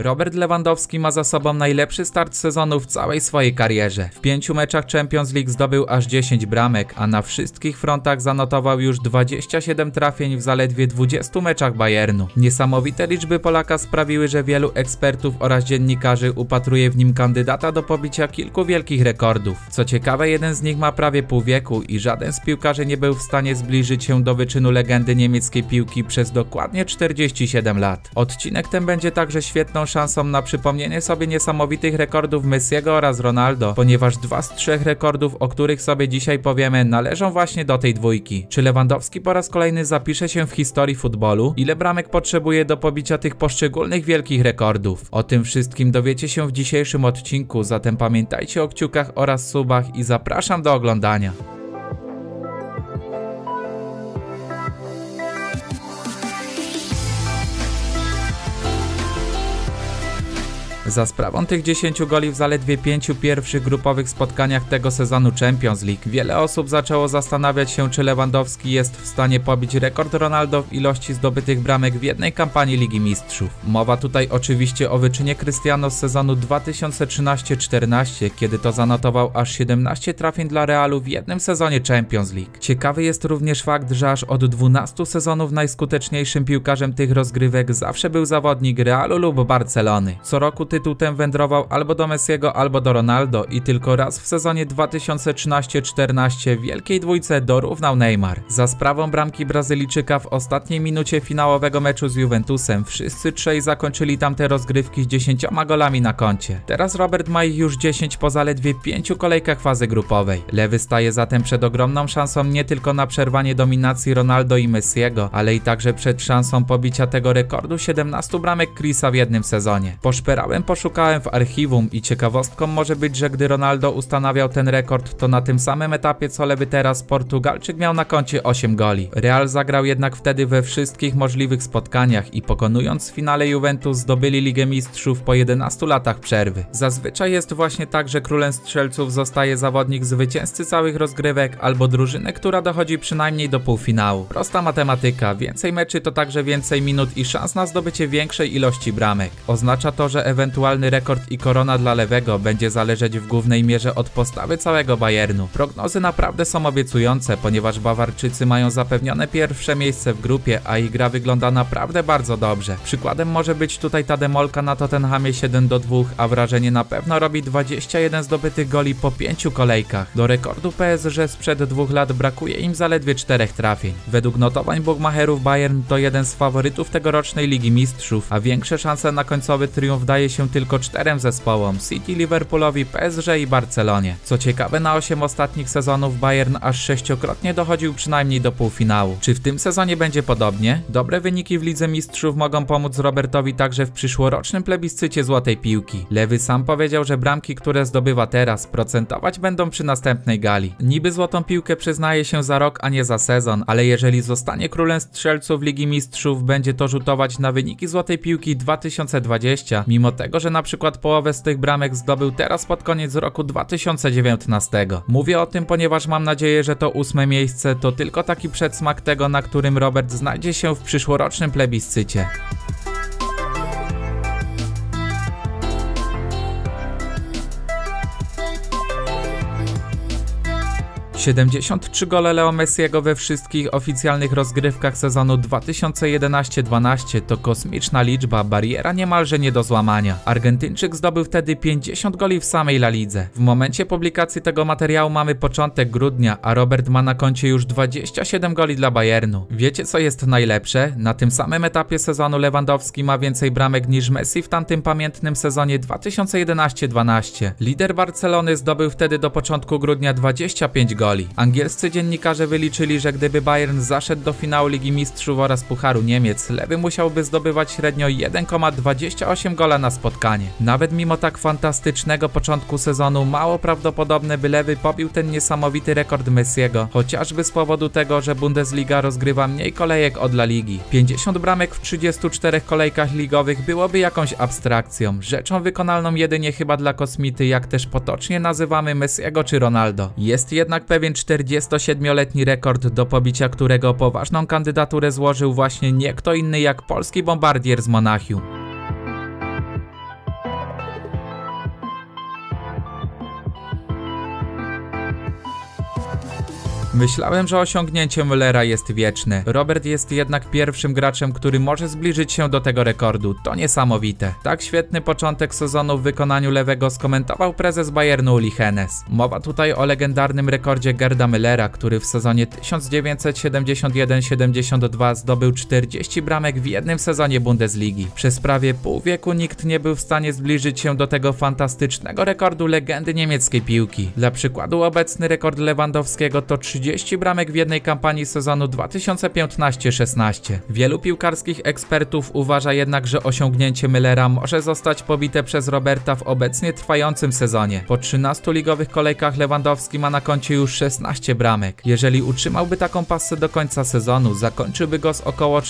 Robert Lewandowski ma za sobą najlepszy start sezonu w całej swojej karierze. W 5 meczach Champions League zdobył aż 10 bramek, a na wszystkich frontach zanotował już 27 trafień w zaledwie 20 meczach Bayernu. Niesamowite liczby Polaka sprawiły, że wielu ekspertów oraz dziennikarzy upatruje w nim kandydata do pobicia kilku wielkich rekordów. Co ciekawe, jeden z nich ma prawie pół wieku i żaden z piłkarzy nie był w stanie zbliżyć się do wyczynu legendy niemieckiej piłki przez dokładnie 47 lat. Odcinek ten będzie także świetną szansą na przypomnienie sobie niesamowitych rekordów Messiego oraz Ronaldo, ponieważ 2 z 3 rekordów, o których sobie dzisiaj powiemy, należą właśnie do tej dwójki. Czy Lewandowski po raz kolejny zapisze się w historii futbolu? Ile bramek potrzebuje do pobicia tych poszczególnych wielkich rekordów? O tym wszystkim dowiecie się w dzisiejszym odcinku, zatem pamiętajcie o kciukach oraz subach i zapraszam do oglądania. Za sprawą tych 10 goli w zaledwie 5 pierwszych grupowych spotkaniach tego sezonu Champions League, wiele osób zaczęło zastanawiać się, czy Lewandowski jest w stanie pobić rekord Ronaldo w ilości zdobytych bramek w jednej kampanii Ligi Mistrzów. Mowa tutaj oczywiście o wyczynie Cristiano z sezonu 2013-14, kiedy to zanotował aż 17 trafień dla Realu w jednym sezonie Champions League. Ciekawy jest również fakt, że aż od 12 sezonów najskuteczniejszym piłkarzem tych rozgrywek zawsze był zawodnik Realu lub Barcelony. Co roku tytuł ten wędrował albo do Messiego, albo do Ronaldo i tylko raz w sezonie 2013-14 wielkiej dwójce dorównał Neymar. Za sprawą bramki Brazylijczyka w ostatniej minucie finałowego meczu z Juventusem wszyscy trzej zakończyli tamte rozgrywki z 10 golami na koncie. Teraz Robert ma ich już 10 po zaledwie 5 kolejkach fazy grupowej. Lewy staje zatem przed ogromną szansą nie tylko na przerwanie dominacji Ronaldo i Messiego, ale i także przed szansą pobicia tego rekordu 17 bramek Chrisa w jednym sezonie. Poszukałem w archiwum i ciekawostką może być, że gdy Ronaldo ustanawiał ten rekord, to na tym samym etapie co lewy teraz Portugalczyk miał na koncie 8 goli. Real zagrał jednak wtedy we wszystkich możliwych spotkaniach i pokonując w finale Juventus zdobyli Ligę Mistrzów po 11 latach przerwy. Zazwyczaj jest właśnie tak, że królem strzelców zostaje zawodnik zwycięzcy całych rozgrywek albo drużyny, która dochodzi przynajmniej do półfinału. Prosta matematyka, więcej meczy to także więcej minut i szans na zdobycie większej ilości bramek. Oznacza to, że ewentualny rekord i korona dla lewego będzie zależeć w głównej mierze od postawy całego Bayernu. Prognozy naprawdę są obiecujące, ponieważ Bawarczycy mają zapewnione pierwsze miejsce w grupie, a ich gra wygląda naprawdę bardzo dobrze. Przykładem może być tutaj ta demolka na Tottenhamie 7-2, a wrażenie na pewno robi 21 zdobytych goli po 5 kolejkach. Do rekordu PSG sprzed 2 lat brakuje im zaledwie 4 trafień. Według notowań bookmacherów Bayern to jeden z faworytów tegorocznej Ligi Mistrzów, a większe szanse na końcowy triumf daje się tylko 4 zespołom: City, Liverpoolowi, PSG i Barcelonie. Co ciekawe, na 8 ostatnich sezonów Bayern aż 6-krotnie dochodził przynajmniej do półfinału. Czy w tym sezonie będzie podobnie? Dobre wyniki w Lidze Mistrzów mogą pomóc Robertowi także w przyszłorocznym plebiscycie Złotej Piłki. Lewy sam powiedział, że bramki, które zdobywa teraz, procentować będą przy następnej gali. Niby Złotą Piłkę przyznaje się za rok, a nie za sezon, ale jeżeli zostanie królem strzelców Ligi Mistrzów, będzie to rzutować na wyniki Złotej Piłki 2020, mimo tego, że na przykład połowę z tych bramek zdobył teraz pod koniec roku 2019. Mówię o tym, ponieważ mam nadzieję, że to 8 miejsce to tylko taki przedsmak tego, na którym Robert znajdzie się w przyszłorocznym plebiscycie. 73 gole Leo Messiego we wszystkich oficjalnych rozgrywkach sezonu 2011-12 to kosmiczna liczba, bariera niemalże nie do złamania. Argentyńczyk zdobył wtedy 50 goli w samej La Lidze. W momencie publikacji tego materiału mamy początek grudnia, a Robert ma na koncie już 27 goli dla Bayernu. Wiecie, co jest najlepsze? Na tym samym etapie sezonu Lewandowski ma więcej bramek niż Messi w tamtym pamiętnym sezonie 2011-12. Lider Barcelony zdobył wtedy do początku grudnia 25 goli. Angielscy dziennikarze wyliczyli, że gdyby Bayern zaszedł do finału Ligi Mistrzów oraz Pucharu Niemiec, lewy musiałby zdobywać średnio 1,28 gola na spotkanie. Nawet mimo tak fantastycznego początku sezonu mało prawdopodobne, by lewy pobił ten niesamowity rekord Messiego, chociażby z powodu tego, że Bundesliga rozgrywa mniej kolejek od La Ligi. 50 bramek w 34 kolejkach ligowych byłoby jakąś abstrakcją, rzeczą wykonalną jedynie chyba dla kosmity, jak też potocznie nazywamy Messiego czy Ronaldo. Jest jednak pewien 47-letni rekord, do pobicia którego poważną kandydaturę złożył właśnie nie kto inny jak polski bombardier z Monachium. Myślałem, że osiągnięcie Müllera jest wieczne. Robert jest jednak pierwszym graczem, który może zbliżyć się do tego rekordu. To niesamowite. Tak świetny początek sezonu w wykonaniu lewego skomentował prezes Bayernu Uli Hoeneß. Mowa tutaj o legendarnym rekordzie Gerda Müllera, który w sezonie 1971-72 zdobył 40 bramek w jednym sezonie Bundesligi. Przez prawie pół wieku nikt nie był w stanie zbliżyć się do tego fantastycznego rekordu legendy niemieckiej piłki. Dla przykładu obecny rekord Lewandowskiego to 30 bramek w jednej kampanii sezonu 2015-16. Wielu piłkarskich ekspertów uważa jednak, że osiągnięcie Müllera może zostać pobite przez Roberta w obecnie trwającym sezonie. Po 13 ligowych kolejkach Lewandowski ma na koncie już 16 bramek. Jeżeli utrzymałby taką pasę do końca sezonu, zakończyłby go z około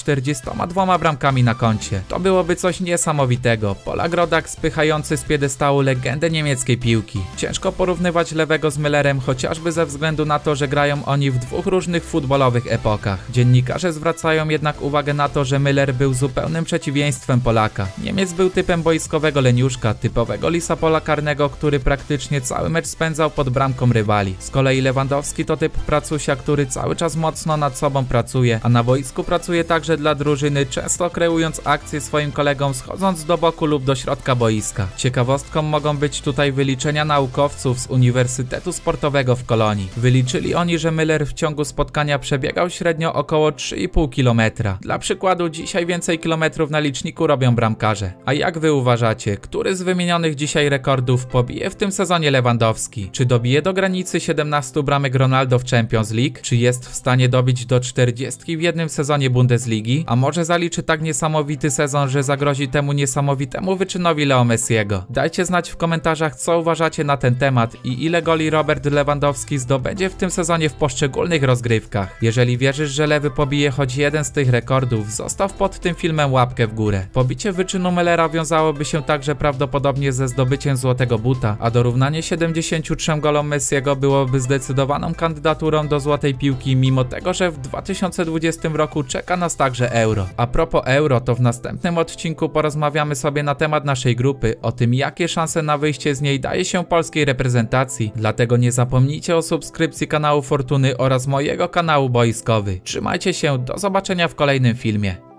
42 bramkami na koncie. To byłoby coś niesamowitego. Polak rodak spychający z piedestału legendę niemieckiej piłki. Ciężko porównywać lewego z Müllerem, chociażby ze względu na to, że grają oni w dwóch różnych futbolowych epokach. Dziennikarze zwracają jednak uwagę na to, że Müller był zupełnym przeciwieństwem Polaka. Niemiec był typem boiskowego leniuszka, typowego lisa pola karnego, który praktycznie cały mecz spędzał pod bramką rywali. Z kolei Lewandowski to typ pracusia, który cały czas mocno nad sobą pracuje, a na boisku pracuje także dla drużyny, często kreując akcje swoim kolegom, schodząc do boku lub do środka boiska. Ciekawostką mogą być tutaj wyliczenia naukowców z Uniwersytetu Sportowego w Kolonii. Wyliczyli oni, że Müller w ciągu spotkania przebiegał średnio około 3,5 km. Dla przykładu dzisiaj więcej kilometrów na liczniku robią bramkarze. A jak wy uważacie, który z wymienionych dzisiaj rekordów pobije w tym sezonie Lewandowski? Czy dobije do granicy 17 bramek Ronaldo w Champions League? Czy jest w stanie dobić do 40 w jednym sezonie Bundesligi? A może zaliczy tak niesamowity sezon, że zagrozi temu niesamowitemu wyczynowi Leo Messiego? Dajcie znać w komentarzach, co uważacie na ten temat i ile goli Robert Lewandowski zdobędzie w tym sezonie w poszczególnych rozgrywkach. Jeżeli wierzysz, że lewy pobije choć jeden z tych rekordów, zostaw pod tym filmem łapkę w górę. Pobicie wyczynu Müllera wiązałoby się także prawdopodobnie ze zdobyciem złotego buta, a dorównanie 73 golom Messiego byłoby zdecydowaną kandydaturą do złotej piłki, mimo tego, że w 2020 roku czeka nas także Euro. A propos Euro, to w następnym odcinku porozmawiamy sobie na temat naszej grupy, o tym, jakie szanse na wyjście z niej daje się polskiej reprezentacji. Dlatego nie zapomnijcie o subskrypcji kanału Fortuny oraz mojego kanału boiskowy. Trzymajcie się, do zobaczenia w kolejnym filmie.